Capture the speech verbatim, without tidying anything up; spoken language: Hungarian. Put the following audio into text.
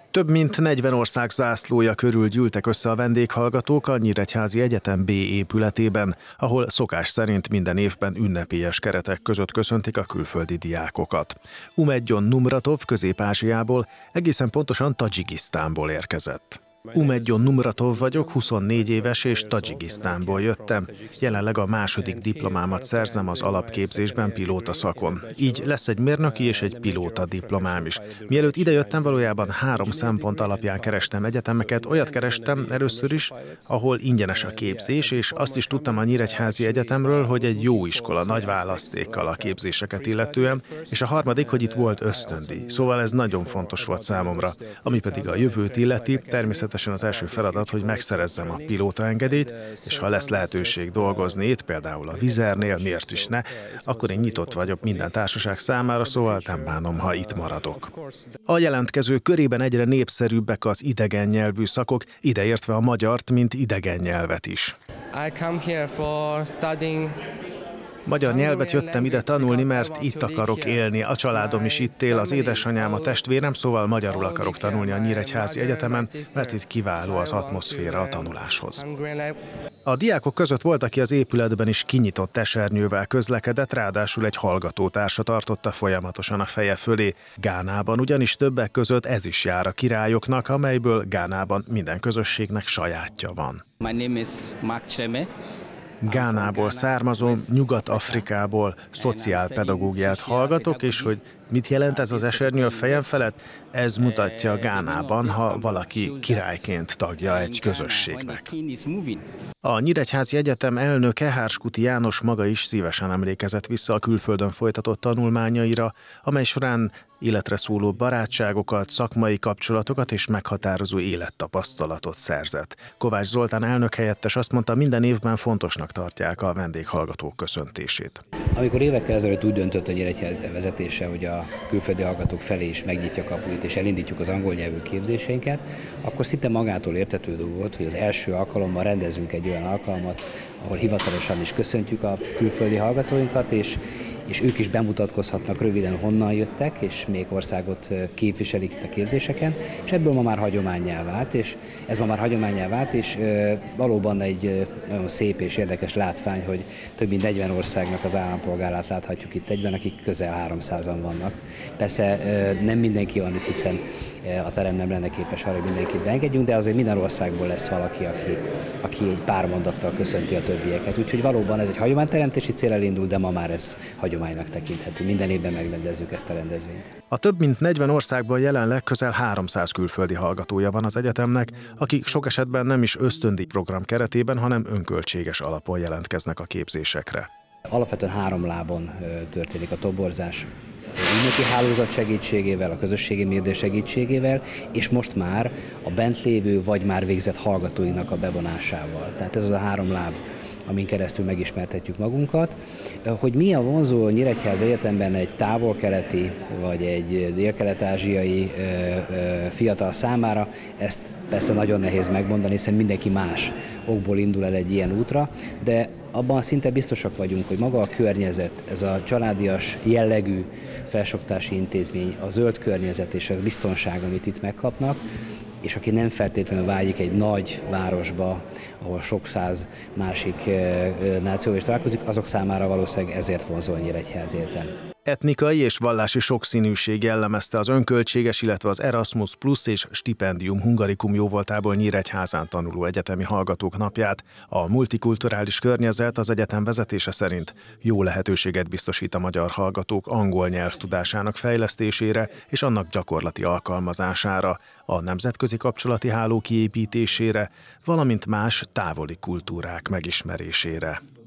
Több mint negyven ország zászlója körül gyűltek össze a vendéghallgatók a Nyíregyházi Egyetem B épületében, ahol szokás szerint minden évben ünnepélyes keretek között köszöntik a külföldi diákokat. Umedjon Numratov Közép-Ázsiából, egészen pontosan Tadzsikisztánból érkezett. Umedjon Numratov vagyok, huszonnégy éves és Tadzsikisztánból jöttem. Jelenleg a második diplomámat szerzem az alapképzésben pilóta szakon. Így lesz egy mérnöki és egy pilóta diplomám is. Mielőtt idejöttem, valójában három szempont alapján kerestem egyetemeket. Olyat kerestem először is, ahol ingyenes a képzés, és azt is tudtam a Nyíregyházi Egyetemről, hogy egy jó iskola, nagy választékkal a képzéseket illetően, és a harmadik, hogy itt volt ösztöndíj. Szóval ez nagyon fontos volt számomra. Ami pedig a jövőt illeti, természetesen az első feladat, hogy megszerezzem a pilótaengedélyt, és ha lesz lehetőség dolgozni itt, például a Vizernél, miért is ne, akkor én nyitott vagyok minden társaság számára, szóval nem bánom, ha itt maradok. A jelentkezők körében egyre népszerűbbek az idegen nyelvű szakok, ideértve a magyart, mint idegen nyelvet is. I come here for studying. Magyar nyelvet jöttem ide tanulni, mert itt akarok élni. A családom is itt él, az édesanyám, a testvérem, szóval magyarul akarok tanulni a Nyíregyházi Egyetemen, mert itt kiváló az atmoszféra a tanuláshoz. A diákok között volt, aki az épületben is kinyitott esernyővel közlekedett, ráadásul egy hallgatótársa tartotta folyamatosan a feje fölé. Gánában ugyanis többek között ez is jár a királyoknak, amelyből Gánában minden közösségnek sajátja van. My name is Mark Cheme. Gánából származom, Nyugat-Afrikából szociálpedagógiát hallgatok, és hogy mit jelent ez az esernyő a fejem felett? Ez mutatja Gánában, ha valaki királyként tagja egy közösségnek. A Nyíregyházi Egyetem elnöke, Hárskuti János maga is szívesen emlékezett vissza a külföldön folytatott tanulmányaira, amely során életre szóló barátságokat, szakmai kapcsolatokat és meghatározó élettapasztalatot szerzett. Kovács Zoltán elnök helyettes azt mondta, minden évben fontosnak tartják a vendéghallgatók köszöntését. Amikor évekkel ezelőtt úgy döntött a Nyíregyházi vezetése, hogy a külföldi hallgatók felé is megnyitja a kapuit és elindítjuk az angol nyelvű képzéseinket, akkor szinte magától értetődő volt, hogy az első alkalommal rendezünk egy olyan alkalmat, ahol hivatalosan is köszöntjük a külföldi hallgatóinkat, és és ők is bemutatkozhatnak röviden, honnan jöttek, és még országot képviselik itt a képzéseken, és ebből ma már hagyománnyá vált, és ez ma már hagyománnyá vált, és valóban egy nagyon szép és érdekes látvány, hogy több mint negyven országnak az állampolgárát láthatjuk itt egyben, akik közel háromszázan vannak. Persze nem mindenki van itt, hiszen a terem nem lenne képes arra, hogy mindenkit beengedjünk, de azért minden országból lesz valaki, aki, aki egy pár mondattal köszönti a többieket. Úgyhogy valóban ez egy hagyományteremtési céllal indul, de ma már ez hagyománynak tekinthető. Minden évben megrendezzük ezt a rendezvényt. A több mint negyven országban jelenleg közel háromszáz külföldi hallgatója van az egyetemnek, akik sok esetben nem is ösztöndíj program keretében, hanem önköltséges alapon jelentkeznek a képzésekre. Alapvetően három lábon történik a toborzás. Ügynöki hálózat segítségével, a közösségi média segítségével, és most már a bent lévő vagy már végzett hallgatóinak a bevonásával. Tehát ez az a három láb, amin keresztül megismertetjük magunkat. Hogy mi a vonzó Nyíregyházi Egyetemben egy távol-keleti vagy egy dél-kelet-ázsiai fiatal számára, ezt persze nagyon nehéz megmondani, hiszen mindenki más okból indul el egy ilyen útra, de abban szinte biztosak vagyunk, hogy maga a környezet, ez a családias jellegű felsőoktatási intézmény, a zöld környezet és a biztonság, amit itt megkapnak, és aki nem feltétlenül vágyik egy nagy városba, ahol sok száz másik nációval is találkozik, azok számára valószínűleg ezért vonzó a Nyíregyházi Egyetem. Etnikai és vallási sokszínűség jellemezte az önköltséges, illetve az Erasmus Plus és Stipendium Hungarikum jóvoltából Nyíregyházán tanuló egyetemi hallgatók napját. A multikulturális környezet az egyetem vezetése szerint jó lehetőséget biztosít a magyar hallgatók angol nyelvtudásának fejlesztésére és annak gyakorlati alkalmazására, a nemzetközi kapcsolati háló kiépítésére, valamint más távoli kultúrák megismerésére.